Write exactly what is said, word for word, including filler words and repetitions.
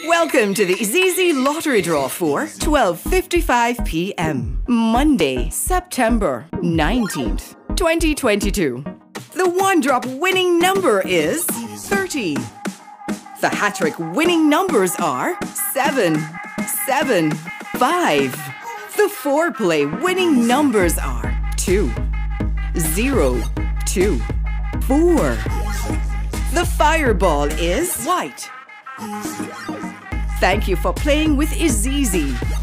Welcome to the IZIZZI lottery draw for twelve fifty-five p m Monday, September nineteenth, twenty twenty-two. The one-drop winning number is thirty. The HaTTrik winning numbers are seven, seven, five. The four-play winning numbers are two, zero, two, four. The fireball is white. Thank you for playing with IZIZZI.